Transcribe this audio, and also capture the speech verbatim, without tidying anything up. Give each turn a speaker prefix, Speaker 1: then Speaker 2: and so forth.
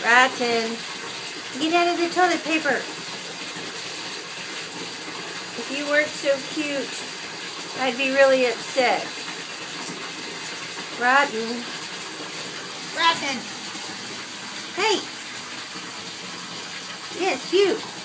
Speaker 1: Rotten. Get out of the toilet paper. If you weren't so cute, I'd be really upset. Rotten. Rotten. Hey. Yes, you.